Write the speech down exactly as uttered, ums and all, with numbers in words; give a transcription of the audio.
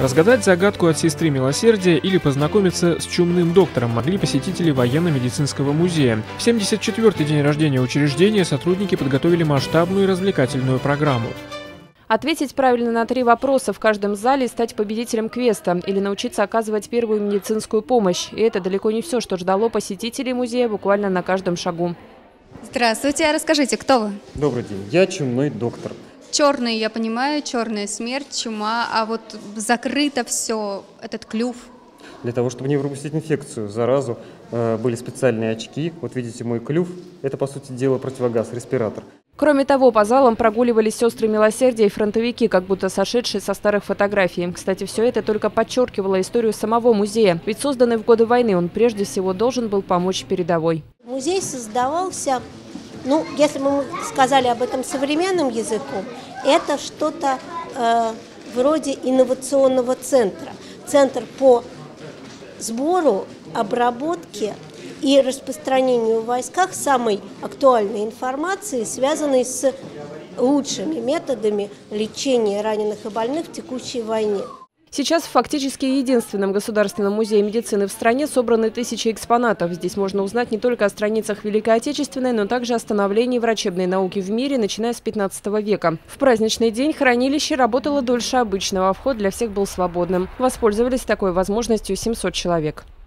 Разгадать загадку от сестры милосердия или познакомиться с чумным доктором могли посетители военно-медицинского музея. В семьдесят четвёртый день рождения учреждения сотрудники подготовили масштабную развлекательную программу. Ответить правильно на три вопроса в каждом зале, стать победителем квеста или научиться оказывать первую медицинскую помощь. И это далеко не все, что ждало посетителей музея буквально на каждом шагу. Здравствуйте, расскажите, кто вы? Добрый день, я чумной доктор. Черный, я понимаю, черная смерть, чума, а вот закрыто все, этот клюв. Для того, чтобы не пропустить инфекцию, заразу, были специальные очки. Вот видите, мой клюв – это, по сути дела, противогаз, респиратор. Кроме того, по залам прогуливались сестры милосердия и фронтовики, как будто сошедшие со старых фотографий. Кстати, все это только подчеркивало историю самого музея. Ведь созданный в годы войны, он прежде всего должен был помочь передовой. Музей создавался, ну, если бы мы сказали об этом современным языком, это что-то э, вроде инновационного центра. Центр по сбору, обработке и распространению в войсках самой актуальной информации, связанной с лучшими методами лечения раненых и больных в текущей войне. Сейчас в фактически единственном государственном музее медицины в стране собраны тысячи экспонатов. Здесь можно узнать не только о страницах Великой Отечественной, но также о становлении врачебной науки в мире, начиная с пятнадцатого века. В праздничный день хранилище работало дольше обычного, а вход для всех был свободным. Воспользовались такой возможностью семьсот человек.